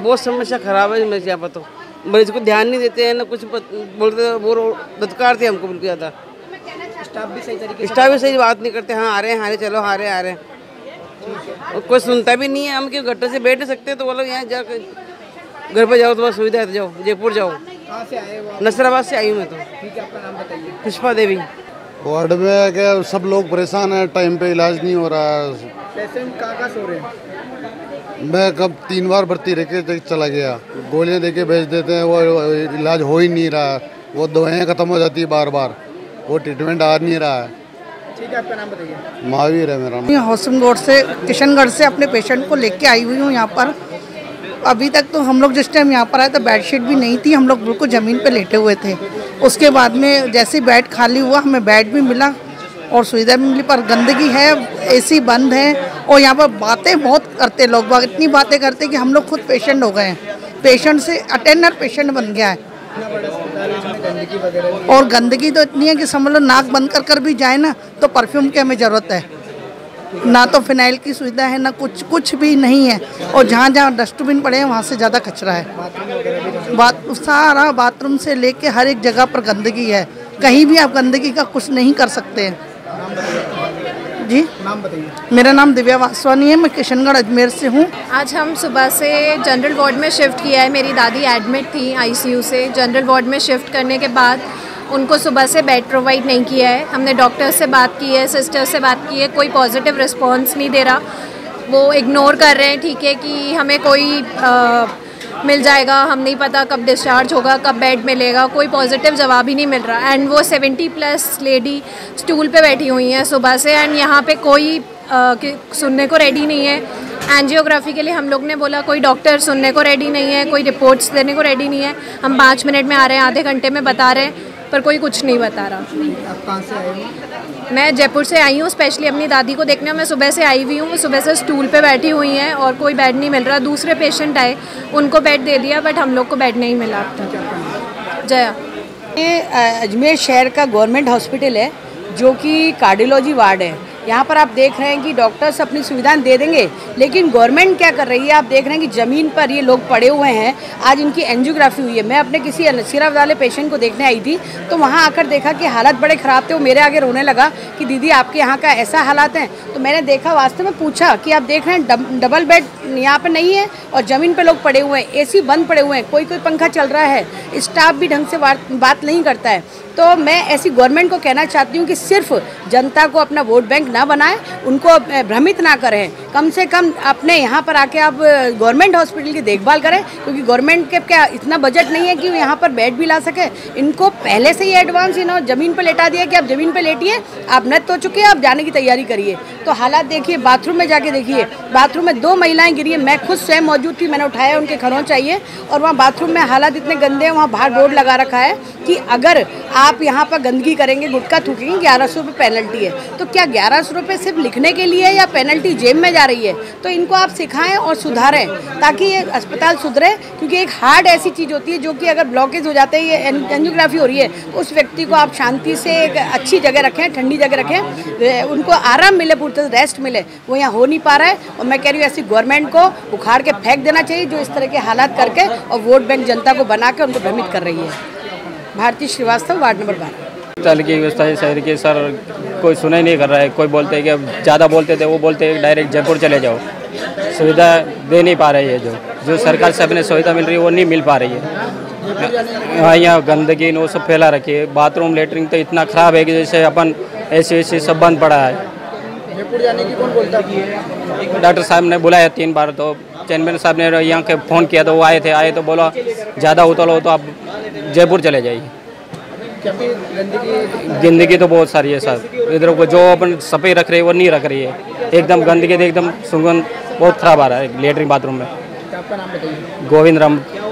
बहुत समस्या खराब है इसमें। यहाँ पर तो मरीज को ध्यान नहीं देते हैं ना कुछ बोलते, वो दत्कारते हमको बिल्कुल ज़्यादा। स्टाफ भी सही तरीके से, स्टाफ भी सही बात नहीं करते। हाँ आ रहे हैं, चलो आ रहे हैं। और कोई सुनता भी नहीं है। हम क्यों गट्टर से बैठ नहीं सकते, तो बोलो यहाँ जा घर पर जाओ तो बस सुविधा है तो जाओ, जयपुर जाओ। कहाँ से आए हो? नसराबाद से आई हूँ मैं तो। ठीक है, आपका नाम बताइए। पुष्पा देवी। वार्ड में क्या सब लोग परेशान हैं, टाइम पे इलाज नहीं हो रहा है। पेशेंट कहाँ सो रहे हैं? मैं कब 3 बार भर्ती रह के चला गया, गोलियां देके भेज देते हैं, वो इलाज हो ही नहीं रहा। वो दवाएं ख़त्म हो जाती है बार बार, वो ट्रीटमेंट आ नहीं रहा है। ठीक है, आपका नाम बताइए। महावीर है मेरा नाम। हौसनगढ़ से, किशनगढ़ से अपने पेशेंट को लेके आई हुई हूँ यहाँ पर। अभी तक तो हम लोग जिस टाइम यहाँ पर आए तो बेडशीट भी नहीं थी, हम लोग बिल्कुल ज़मीन पे लेटे हुए थे। उसके बाद में जैसे ही बेड खाली हुआ, हमें बेड भी मिला और सुविधा भी मिली, पर गंदगी है, एसी बंद है और यहाँ पर बातें बहुत करते लोग, इतनी बातें करते कि हम लोग खुद पेशेंट हो गए हैं। पेशेंट से अटेंडर पेशेंट बन गया है। और गंदगी तो इतनी है कि समझ लो नाक बंद कर भी जाए ना तो परफ्यूम की हमें ज़रूरत है। ना तो फिनाइल की सुविधा है, ना कुछ भी नहीं है। और जहाँ जहाँ डस्टबिन पड़े हैं वहाँ से ज़्यादा कचरा है। सारा बाथरूम से लेके हर एक जगह पर गंदगी है। कहीं भी आप गंदगी का कुछ नहीं कर सकते हैं। जी नाम बताइए। मेरा नाम दिव्या वासवानी है, मैं किशनगढ़ अजमेर से हूँ। आज हम सुबह से जनरल वार्ड में शिफ्ट किया है। मेरी दादी एडमिट थी आईसीयू से। जनरल वार्ड में शिफ्ट करने के बाद उनको सुबह से बेड प्रोवाइड नहीं किया है। हमने डॉक्टर से बात की है, सिस्टर से बात की है, कोई पॉजिटिव रिस्पांस नहीं दे रहा। वो इग्नोर कर रहे हैं, ठीक है, कि हमें कोई मिल जाएगा, हम नहीं पता कब डिस्चार्ज होगा, कब बेड मिलेगा, कोई पॉजिटिव जवाब ही नहीं मिल रहा। एंड वो 70+ लेडी स्टूल पे बैठी हुई हैं सुबह से, एंड यहाँ पे कोई सुनने को रेडी नहीं है। एंजियोग्राफी के लिए हम लोग ने बोला, कोई डॉक्टर सुनने को रेडी नहीं है, कोई रिपोर्ट्स देने को रेडी नहीं है। हम 5 मिनट में आ रहे हैं, आधे घंटे में बता रहे हैं, पर कोई कुछ नहीं बता रहा। आप कहाँ से आए हो? मैं जयपुर से आई हूँ, स्पेशली अपनी दादी को देखने। मैं सुबह से आई हुई हूँ, सुबह से स्टूल पे बैठी हुई हैं और कोई बेड नहीं मिल रहा। दूसरे पेशेंट आए, उनको बेड दे दिया, बट हम लोग को बेड नहीं मिला अब तक। जया, ये अजमेर शहर का गवर्नमेंट हॉस्पिटल है, जो कि कार्डियोलॉजी वार्ड है। यहाँ पर आप देख रहे हैं कि डॉक्टर्स अपनी सुविधाएं दे देंगे, लेकिन गवर्नमेंट क्या कर रही है, आप देख रहे हैं कि ज़मीन पर ये लोग पड़े हुए हैं। आज इनकी एंजियोग्राफी हुई है। मैं अपने किसी नसीरा वाले पेशेंट को देखने आई थी, तो वहाँ आकर देखा कि हालत बड़े ख़राब थे। वो मेरे आगे रोने लगा कि दीदी आपके यहाँ का ऐसा हालात हैं। तो मैंने देखा, वास्तव में पूछा कि आप देख रहे हैं डबल बेड यहाँ पर नहीं है और ज़मीन पर लोग पड़े हुए हैं, एसी बंद पड़े हुए हैं, कोई पंखा चल रहा है, स्टाफ भी ढंग से बात नहीं करता है। तो मैं ऐसी गवर्नमेंट को कहना चाहती हूँ कि सिर्फ जनता को अपना वोट बैंक ना बनाएं, उनको भ्रमित ना करें। कम से कम अपने यहाँ पर आके आप गवर्नमेंट हॉस्पिटल की देखभाल करें, क्योंकि गवर्नमेंट के क्या इतना बजट नहीं है कि यहाँ पर बेड भी ला सके। इनको पहले से ही एडवांस ज़मीन पर लेटा दिया कि आप ज़मीन पर लेटिए, आप नत हो चुके हैं, आप जाने की तैयारी करिए। तो हालात देखिए, बाथरूम में जाके देखिए, बाथरूम में 2 महिलाएँ गिरी है। मैं खुद स्वयं मौजूद थी, मैंने उठाया, उनके खरों चाहिए। और वहाँ बाथरूम में हालात इतने गंदे हैं, वहाँ बाहर बोर्ड लगा रखा है कि अगर आप यहाँ पर गंदगी करेंगे, गुटखा थूकेंगे, 1100 रुपये पेनल्टी है। तो क्या 1100 रुपये सिर्फ लिखने के लिए या पेनल्टी जेब में जा रही है? तो इनको आप सिखाएं और सुधारें, ताकि ये अस्पताल सुधरे। क्योंकि एक हार्ट ऐसी चीज़ होती है जो कि अगर ब्लॉकेज हो जाते हैं, ये एंजियोग्राफी हो रही है, तो उस व्यक्ति को आप शांति से एक अच्छी जगह रखें, ठंडी जगह रखें, उनको आराम मिले, पूरी रेस्ट मिले। वो यहाँ हो नहीं पा रहा है। और मैं कह रही हूँ, ऐसी गवर्नमेंट को उखाड़ के फेंक देना चाहिए जो इस तरह के हालात करके और वोट बैंक जनता को बना के उनको भ्रमित कर रही है। Bharti Srivastava, ward number 12। अस्पताल की व्यवस्था है शहर की, सर कोई सुना ही नहीं कर रहा है। कोई बोलते हैं कि ज़्यादा बोलते थे, वो बोलते हैं डायरेक्ट जयपुर चले जाओ। सुविधा दे नहीं पा रही है, जो सरकार से अपने सुविधा मिल रही है वो नहीं मिल पा रही है। हाँ, यहाँ गंदगी वो सब फैला रखी है। बाथरूम लेटरिन तो इतना ख़राब है कि जैसे अपन ऐसे सब बंद पड़ा है। जयपुर जाने की कौन बोलता है? डॉक्टर साहब ने बुलाया 3 बार, तो चेयरमैन साहब ने यहाँ के फ़ोन किया तो वो आए तो बोला ज़्यादा उतल हो तो आप जयपुर चले जाइए। गंदगी तो बहुत सारी है सर। इधर को जो अपन सफाई रख रही है वो नहीं रख रही है। एकदम गंदगी, एकदम सुगंध बहुत खराब आ रहा है लेटरिन बाथरूम में। आपका नाम बताइए। गोविंद राम।